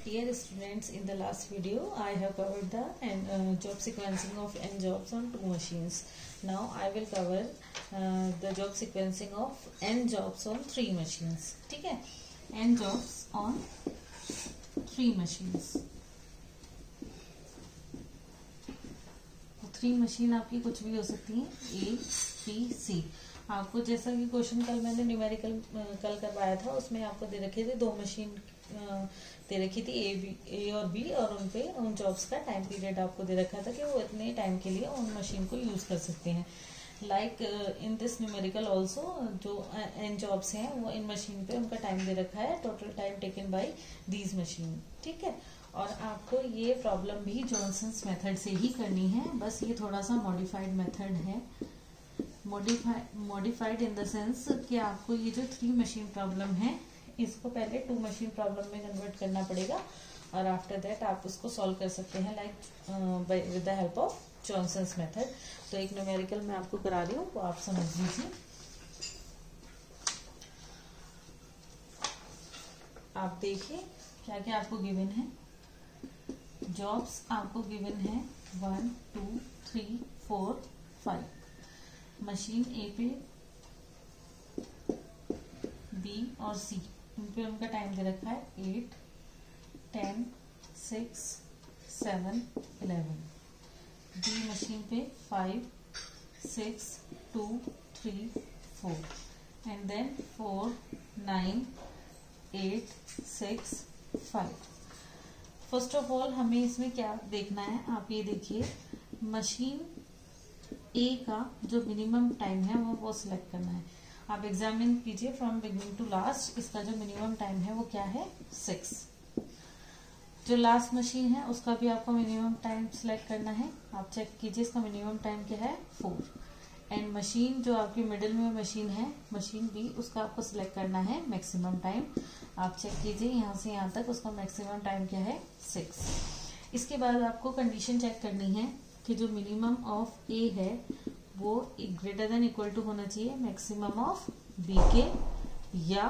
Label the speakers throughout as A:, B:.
A: Dear students, in the last video I have covered the job sequencing of n jobs on 2 machines. Now I will cover the job sequencing of n jobs on 3 machines. ठीक है, n jobs on 3 machines. तो 3 machine आपकी कुछ भी हो सकती है, A, B, C. आपको जैसा कि क्वेश्चन कल मैंने न्यूमेरिकल कल करवाया था, उसमें आपको दे रखे थे 2 मशीन दे रखी थी ए और बी, और उनपे उन जॉब्स का टाइम पीरियड आपको दे रखा था कि वो इतने टाइम के लिए उन मशीन को यूज कर सकते हैं. Like in this numerical also जो एन जॉब्स हैं वो इन मशीन पे उनका टाइम दे रखा है, total time taken by these machine. ठीक है, और आपको ये प्रॉब्लम भी जॉनसन्स मेथड से ही करनी है, बस ये थोड़ा सा मॉडिफाइड मेथड है. मॉडिफाइड इन द सेंस कि आपको ये जो 3 मशीन प्रॉब्लम है इसको पहले 2 मशीन प्रॉब्लम में कन्वर्ट करना पड़ेगा, और आफ्टर दैट आप उसको सॉल्व कर सकते हैं like with the help of Johnson's method. तो एक न्यूमेरिकल मैं आपको करा रही हूँ, वो आप समझ लीजिए. आप देखिए क्या क्या आपको गिवन है. जॉब्स आपको गिवन है 1, 2, 3, 4, 5. मशीन ए पे, बी और सी, इन पे उनका टाइम दे रखा है 8, 10, 6, 7, 11. बी मशीन पे 5, 6, 2, 3, 4 and then 4, 9, 8, 6, 5. First of all हमें इसमें क्या देखना है, आप ये देखिए. मशीन ए का जो मिनिमम टाइम है वो सिलेक्ट करना है. आप एग्जामिन कीजिए फ्रॉम बिगिनिंग टू लास्ट. इसका जो मिनिमम टाइम है वो क्या है, 6. जो लास्ट मशीन है उसका भी आपको मिनिमम टाइम सिलेक्ट करना है. आप चेक कीजिए इसका मिनिमम टाइम क्या है, 4. एंड मशीन जो आपकी मिडिल में मशीन है, मशीन बी, उसका आपको सिलेक्ट करना है मैक्सिमम टाइम. आप चेक कीजिए यहाँ से यहाँ तक उसका मैक्सिमम टाइम क्या है, 6. इसके बाद आपको कंडीशन चेक करनी है कि जो मिनिमम ऑफ ए है वो ग्रेटर देन इक्वल टू होना चाहिए मैक्सिमम ऑफ बी के, या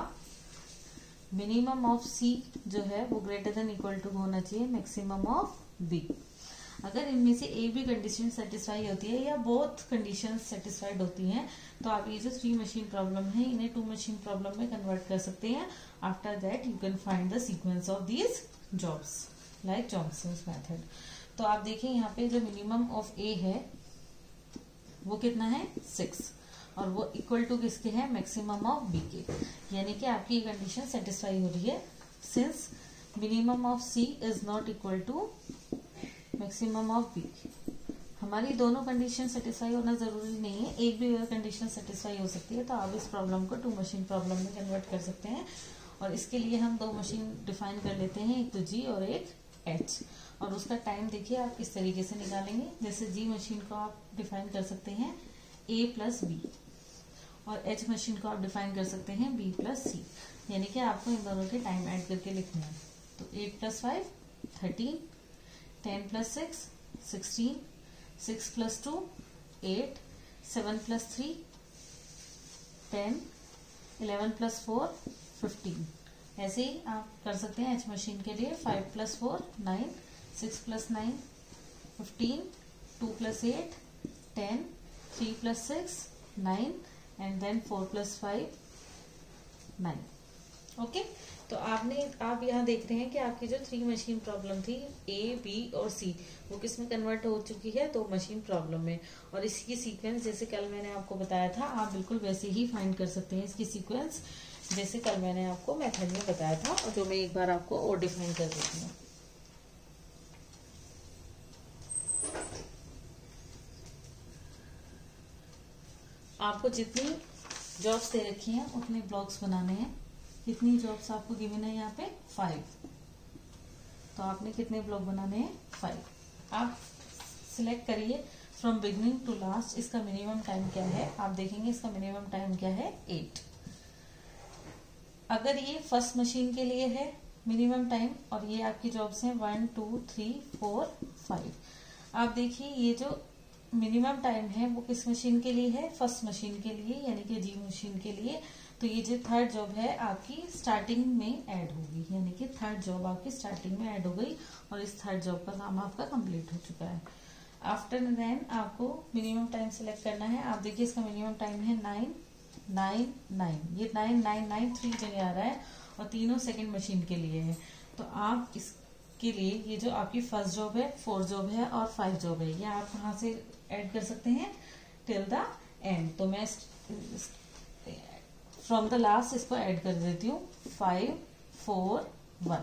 A: मिनिमम ऑफ सी जो है वो ग्रेटर देन इक्वल टू होना चाहिए मैक्सिमम ऑफ बी. अगर इनमें से एक भी कंडीशन सेटिस्फाई होती है या बोथ कंडीशन सेटिस्फाइड होती हैं, तो आप ये जो 3 मशीन प्रॉब्लम है इन्हें 2 मशीन प्रॉब्लम में कन्वर्ट कर सकते हैं. After that you can find the sequence of these jobs like Johnson's method. तो आप देखिए यहाँ पे जो मिनिमम ऑफ ए है वो कितना है, 6, और वो इक्वल टू किसके है, मैक्सिमम ऑफ बी के. यानी कि आपकी ये कंडीशन सेटिस्फाई हो रही है. Since minimum of C is not equal to maximum of B, हमारी दोनों कंडीशन सेटिस्फाई होना जरूरी नहीं है, एक भी कंडीशन सेटिस्फाई हो सकती है. तो आप इस प्रॉब्लम को 2 मशीन प्रॉब्लम में कन्वर्ट कर सकते हैं. और इसके लिए हम 2 मशीन डिफाइन कर लेते हैं, एक तो जी और एक एच. और उसका टाइम देखिए आप इस तरीके से निकालेंगे. जैसे जी मशीन को आप डिफाइन कर सकते हैं ए प्लस बी, और एच मशीन को आप डिफाइन कर सकते हैं बी प्लस सी. यानी कि आपको इन दोनों के टाइम ऐड करके लिखना है. तो 8 plus 5 13, 10 plus 6 16, 6 plus 2 8, 7 plus 3 10, 11 plus 4 15. ऐसे ही आप कर सकते हैं एच मशीन के लिए. 5 plus 4 9, 6 plus 9 15, 2 plus 8 10, 3 plus 6 9 and then 4 plus 5 9. Okay, तो आप यहाँ देख रहे हैं कि आपकी जो 3 मशीन प्रॉब्लम थी ए, बी और सी, वो किस में कन्वर्ट हो चुकी है, 2 मशीन प्रॉब्लम में. और इसकी सीक्वेंस जैसे कल मैंने आपको बताया था, आप बिल्कुल वैसे ही फाइंड कर सकते हैं इसकी सीक्वेंस जैसे कल मैंने आपको मेथड में बताया था, और जो मैं एक बार आपको और डिफाइन कर देती हूँ. आपको जितनी जॉब्स दे रखी हैं उतने ब्लॉक्स बनाने हैं. कितनी जॉब्स आपको गिवन है यहाँ पे, 5. तो आपने कितने ब्लॉक बनाने हैं, 5. आप सिलेक्ट करिए फ्रॉम बिगिनिंग टू लास्ट इसका मिनिमम टाइम क्या है. आप देखेंगे इसका मिनिमम टाइम क्या है, 8. अगर ये फर्स्ट मशीन के लिए है मिनिमम टाइम, और ये आपकी जॉब्स हैं 1, 2, 3, 4, 5. आप देखिए ये जो मिनिमम टाइम है वो किस मशीन के लिए है, फर्स्ट मशीन के लिए, यानी कि जी मशीन के लिए. तो ये जो थर्ड जॉब है आपकी स्टार्टिंग में ऐड होगी, यानी कि थर्ड जॉब आपकी स्टार्टिंग में ऐड हो गई और इस थर्ड जॉब का काम आपका कंप्लीट हो चुका है। आफ्टर देन आपको मिनिमम टाइम सिलेक्ट करना है। आप देखिए इसका मिनिमम टाइम है 999, ये 9993 जगह आ रहा है और तीनों सेकंड मशीन के लिए है। तो आप इसके लिए ये जो आपकी फर्स्ट जॉब है, फोर्थ जॉब है और 5 जॉब है, ये आप कहाँ से ऐड कर सकते हैं टिल द एंड। तो मैं फ्रॉम द लास्ट इसको ऐड कर देती हूँ 5 4 1।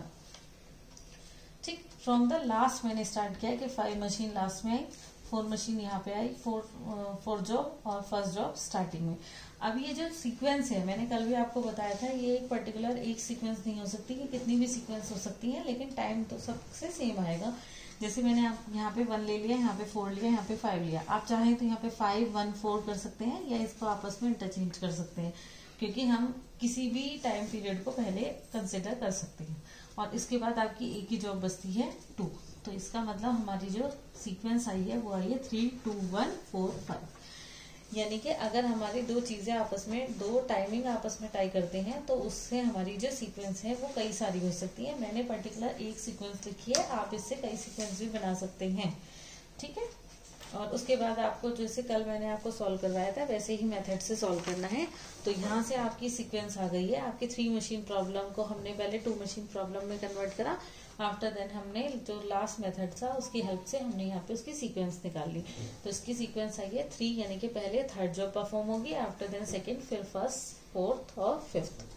A: ठीक, फ्रॉम द लास्ट मैंने स्टार्ट किया कि 5 मशीन लास्ट में आई, 4 मशीन यहाँ पे आई, 4 जॉब और फर्स्ट जॉब स्टार्टिंग में। अब ये जो सीक्वेंस है, मैंने कल भी आपको बताया था, ये एक पर्टिकुलर एक सीक्वेंस नहीं हो सकती, कि कितनी भी सीक्वेंस हो सकती है, लेकिन टाइम तो सबसे सेम आएगा। जैसे मैंने आप यहाँ पे 1 ले लिया, यहाँ पे 4 लिया, यहाँ पे 5 लिया, आप चाहें तो यहाँ पे 5 1 4 कर सकते हैं या इसको आपस में इंटरचेंज कर सकते हैं, क्योंकि हम किसी भी टाइम पीरियड को पहले कंसिडर कर सकते हैं। और इसके बाद आपकी एक ही जॉब बचती है 2। तो इसका मतलब हमारी जो सीक्वेंस आई है वो आई है 3 2 1 4 5। यानी कि अगर हमारी दो चीजें आपस में, दो टाइमिंग आपस में टाई करते हैं, तो उससे हमारी जो सीक्वेंस है वो कई सारी हो सकती है। मैंने पर्टिकुलर एक सीक्वेंस लिखी है, आप इससे कई सीक्वेंस भी बना सकते हैं। ठीक है, और उसके बाद आपको जैसे कल मैंने आपको सॉल्व करवाया था वैसे ही मेथड से सॉल्व करना है। तो यहाँ से आपकी सीक्वेंस आ गई है। आपकी 3 मशीन प्रॉब्लम को हमने पहले 2 मशीन प्रॉब्लम में कन्वर्ट करा। आफ्टर देन हमने जो लास्ट मेथड था उसकी हेल्प से हमने यहाँ पे उसकी सीक्वेंस निकाल ली। तो इसकी सीक्वेंस आई है 3, यानी कि पहले थर्ड जॉब परफॉर्म होगी, आफ्टर देन सेकेंड, फिर फर्स्ट, फोर्थ और फिफ्थ।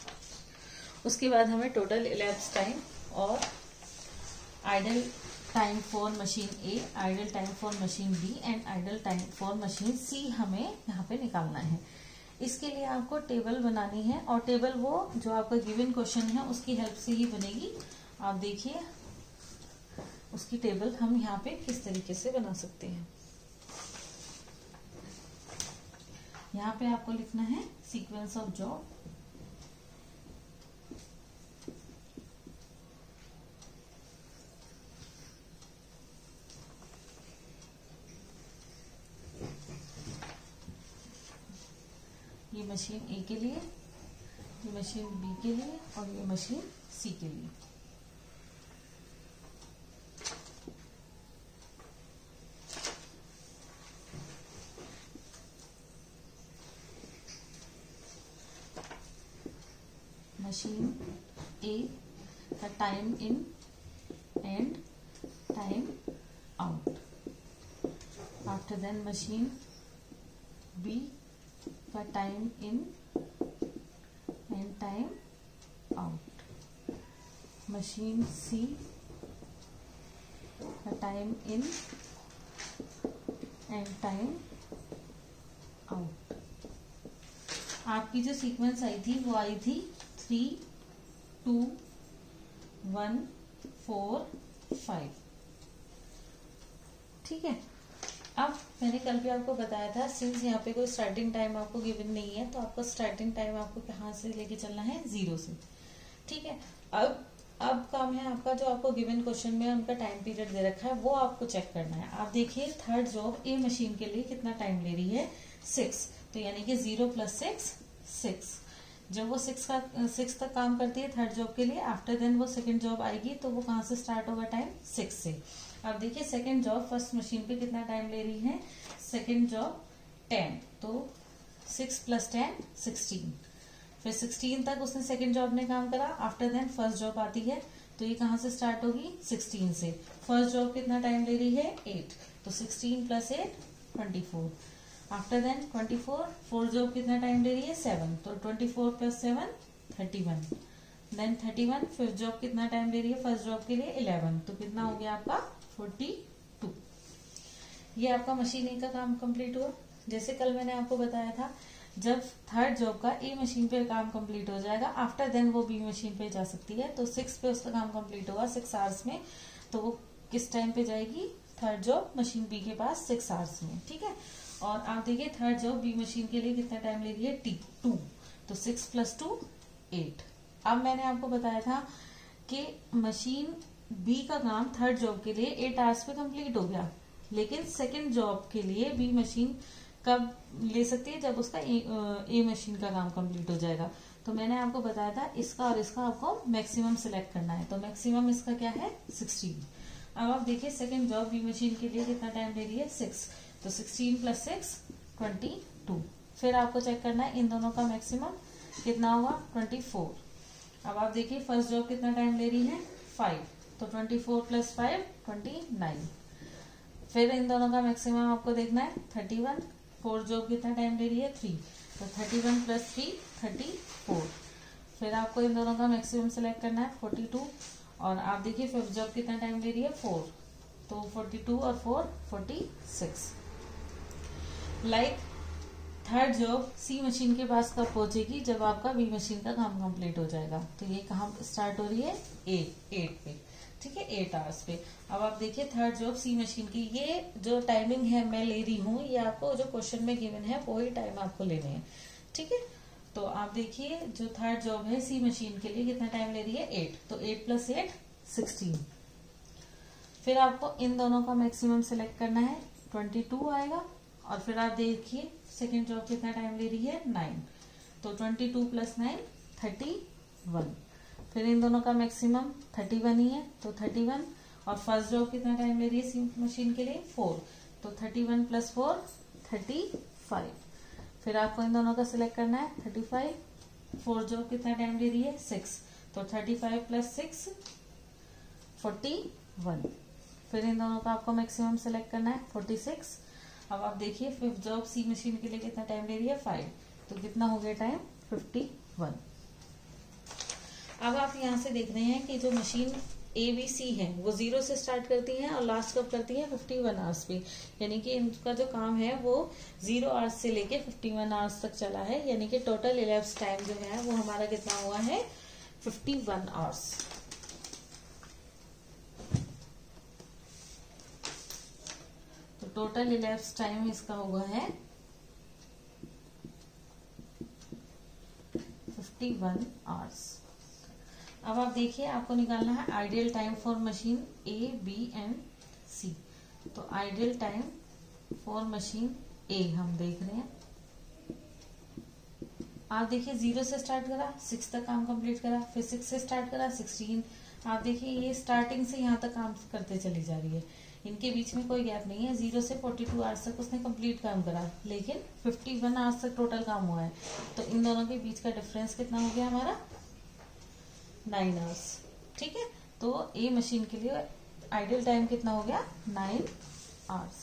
A: उसके बाद हमें टोटल इलैप्स टाइम और idle time for machine A, idle time for machine B and idle time for machine C हमें यहाँ पे निकालना है। इसके लिए आपको टेबल बनानी है और टेबल वो जो आपका गिवन क्वेश्चन है उसकी हेल्प से ही बनेगी। आप देखिए उसकी टेबल हम यहाँ पे किस तरीके से बना सकते हैं। यहाँ पे आपको लिखना है सीक्वेंस ऑफ जॉब, ये मशीन ए के लिए, ये मशीन बी के लिए और ये मशीन सी के लिए। मशीन ए का time in and time out. After then machine B का time in and time out. Machine C का time in and time out. आपकी जो सीक्वेंस आई थी वो आई थी 3 2 1 4 5। ठीक है, अब मैंने कल भी आपको बताया था, सिंस यहाँ पे कोई स्टार्टिंग टाइम आपको गिवन नहीं है तो आपको स्टार्टिंग टाइम आपको कहाँ से लेके चलना है, 0 से। ठीक है, अब काम है आपका जो आपको गिवन क्वेश्चन में उनका टाइम पीरियड दे रखा है वो आपको चेक करना है। आप देखिए थर्ड जॉब ए मशीन के लिए कितना टाइम ले रही है, 6। तो यानी कि 0 + 6 6। जब वो 6 तक काम करती है थर्ड जॉब के लिए, आफ्टर देन वो सेकंड जॉब आएगी तो वो कहाँ से स्टार्ट होगा टाइम, 6 से। अब देखिए सेकंड जॉब फर्स्ट मशीन पे कितना टाइम ले रही है, सेकंड जॉब 10, तो 6 + 10 16। फिर 16 तक उसने सेकंड जॉब ने काम करा, आफ्टर देन फर्स्ट जॉब आती है तो ये कहाँ से स्टार्ट होगी, 16 से। फर्स्ट जॉब कितना टाइम ले रही है, 8, तो 16 + 8 24। आफ्टर देन 24, फोर्थ जॉब कितना टाइम ले रही है, 7, तो 24 + 7 31। देन 31, फिफ्थ जॉब कितना टाइम ले रही है फर्स्ट जॉब के लिए, 11, तो कितना हो गया आपका 42। ये आपका मशीन ए का काम कंप्लीट हुआ। जैसे कल मैंने आपको बताया था, जब थर्ड जॉब का ए मशीन पे काम कंप्लीट हो जाएगा, आफ्टर देन वो बी मशीन पे जा सकती है। तो 6 पे उसका काम कंप्लीट होगा 6 आवर्स में, तो वो किस टाइम पे जाएगी, थर्ड जॉब मशीन बी के पास 6 आवर्स में। ठीक है, और आप देखिए थर्ड जॉब बी मशीन के लिए कितना टाइम ले रही है, 2, तो 6 + 2 8। अब मैंने आपको बताया था कि मशीन बी का काम थर्ड जॉब के लिए 8 आवर्स पे कंप्लीट हो गया, लेकिन सेकंड जॉब के लिए बी मशीन कब ले सकती है, जब उसका ए मशीन का काम कंप्लीट हो जाएगा। तो मैंने आपको बताया था इसका और इसका आपको मैक्सिमम सिलेक्ट करना है, तो मैक्सिमम इसका क्या है 16। अब आप देखिए सेकंड जॉब बी मशीन के लिए कितना टाइम ले रही है 6, तो 16 + 6 22। फिर आपको चेक करना है इन दोनों का मैक्सिमम कितना हुआ 24। अब आप देखिए फर्स्ट जॉब कितना टाइम ले रही है 5, तो 24 + 5 29। फिर इन दोनों का मैक्सिमम आपको देखना है 31। फोर्थ जॉब कितना टाइम ले रही है 3, तो 31 + 3 34। फिर आपको इन दोनों का मैक्सिमम सेलेक्ट करना है 42। और आप देखिए फिफ्थ जॉब कितना टाइम ले रही है 4, तो 42 और 4 46। Like third job C machine के पास कब पहुंचेगी, जब आपका बी मशीन का काम कंप्लीट हो जाएगा। तो ये कहाँ स्टार्ट हो रही है 8 पे, ठीक है 8 आवर्स पे। अब आप देखिए थर्ड जॉब सी मशीन की, ये जो टाइमिंग है मैं ले रही हूँ, ये आपको जो क्वेश्चन में गिवन है वही टाइम आपको लेने हैं, ठीक है। तो आप देखिए जो थर्ड जॉब है सी मशीन के लिए कितना टाइम ले रही है 8, तो 8 + 8 16। फिर आपको इन दोनों का मैक्सिमम सिलेक्ट करना है 22 आएगा। और फिर आप देखिए सेकेंड जॉब कितना टाइम ले रही है 9, तो 22 + 9 31। फिर इन दोनों का मैक्सिमम 31 ही है, तो 31। और फर्स्ट जॉब कितना टाइम ले रही है सी मशीन के लिए 4, तो 31 + 4 35। फिर आपको इन दोनों का सिलेक्ट करना है 35। फोर्थ जॉब कितना टाइम ले रही है 6, तो 35 + 6 41। फिर इन दोनों का आपको मैक्सिमम सिलेक्ट करना है 46। अब आप देखिए फिफ्थ जॉब सी मशीन के लिए कितना टाइम ले रही है 5, तो कितना हो गया टाइम 51। अब आप यहाँ से देख रहे हैं कि जो मशीन ABC है वो 0 से स्टार्ट करती हैं और लास्ट कब करती हैं 51 आवर्स पे, यानी कि इनका जो काम है वो 0 आवर्स से लेके 51 आवर्स तक चला है, यानी कि टोटल इलेप्स टाइम जो है वो हमारा कितना हुआ है 51 आवर्स। तो टोटल इलेप्स टाइम इसका हुआ है 51 आवर्स। अब आप देखिए आपको निकालना है ideal time for machine A, B and C। तो ideal time for machine A हम देख रहे हैं। आप देखिए 0 से स्टार्ट करा 6 तक काम कंप्लीट करा, फिर 6 से स्टार्ट करा 16। आप देखिए ये स्टार्टिंग से यहाँ तक काम करते चली जा रही है, इनके बीच में कोई गैप नहीं है। 0 से 42 आवर्स तक उसने कंप्लीट काम करा, लेकिन 51 आवर्स तक टोटल काम हुआ है। तो इन दोनों के बीच का डिफरेंस कितना हो गया हमारा 9 आवर्स, ठीक है। तो ए मशीन के लिए आइडियल टाइम कितना हो गया 9 आवर्स,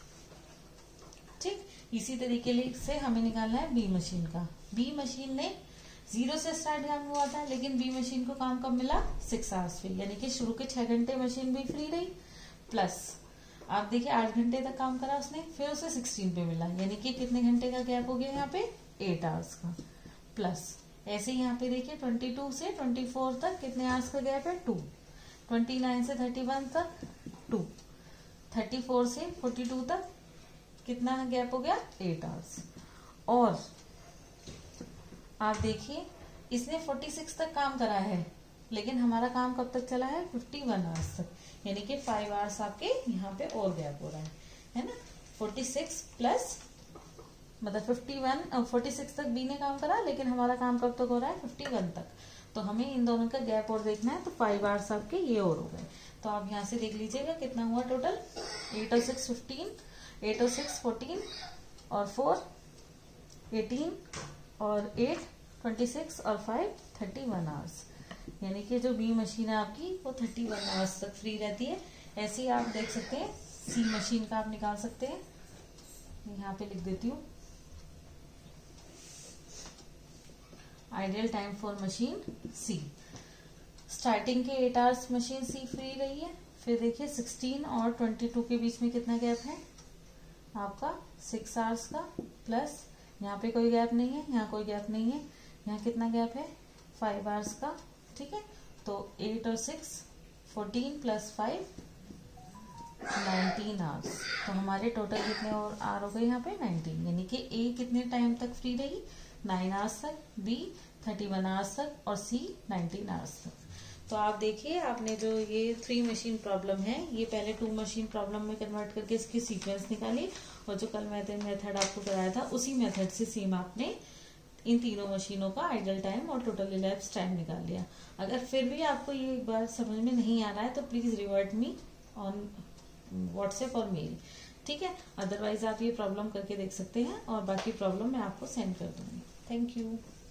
A: ठीक। इसी तरीके से हमें निकालना है बी मशीन का। बी मशीन ने 0 से स्टार्ट काम हुआ था, लेकिन बी मशीन को काम कब मिला 6 आवर्स पे, यानी कि शुरू के 6 घंटे मशीन भी फ्री रही, प्लस आप देखिए 8 घंटे तक काम करा उसने, फिर उसे 16 पे मिला, यानी कि कितने घंटे का गैप हो गया यहाँ पे 8 आवर्स का। प्लस ऐसे ही यहाँ पे देखिए 22 से 24 तक कितने आवर्स का गैप है 2, 29 से 31 तक 2, 34 से 42 तक कितना गैप हो गया 8 आवर्स। और आप देखिए इसने 46 तक काम करा है, लेकिन हमारा काम कब तक चला है 51 आवर्स तक, यानी कि 5 आवर्स आपके यहाँ पे और गैप हो रहा है ना। 46 प्लस मतलब 46 तक बी ने काम करा, लेकिन हमारा काम कब तक हो रहा है 51 तक। तो हमें इन दोनों का गैप और देखना है, तो 5 आवर्स आपके ये और हो गए। तो आप यहाँ से देख लीजिएगा कितना हुआ टोटल 8 और 6 15, 8 और 6 14 और 4 18 और 8 26 और 5 31 आवर्स, यानी कि जो बी मशीन है आपकी वो 31 आवर्स तक फ्री रहती है। ऐसे ही आप देख सकते हैं सी मशीन का आप निकाल सकते हैं, यहाँ पे लिख देती हूँ ideal time for machine C. Starting के 8 आवर्स मशीन सी फ्री रही है, फिर देखिए 16 और 22 के बीच में कितना गैप है आपका 6 आवर्स का, प्लस यहाँ पे कोई गैप नहीं है, यहाँ कोई गैप नहीं है, यहाँ कितना गैप है 5 आवर्स का, ठीक है। तो 8 और 6 14 प्लस 5 19 आवर्स। तो हमारे टोटल कितने और आर हो गए यहाँ पे 19, यानी कि ए कितने टाइम तक फ्री रही 9 आवर्स तक, बी 31 आवर्स तक और सी 19 आवर्स तक। तो आप देखिए, आपने जो ये 3 मशीन प्रॉब्लम है, ये पहले 2 मशीन प्रॉब्लम में कन्वर्ट करके इसकी सीक्वेंस निकाली, और जो कल मेथड आपको कराया था उसी मेथड से सेम आपने इन तीनों मशीनों का आइडल टाइम और टोटल इलैप्स टाइम निकाल लिया। अगर फिर भी आपको ये एक बार समझ में नहीं आ रहा है तो please revert me on WhatsApp और मेल, ठीक है। अदरवाइज आप ये प्रॉब्लम करके देख सकते हैं और बाकी प्रॉब्लम मैं आपको सेंड कर दूंगी। Thank you.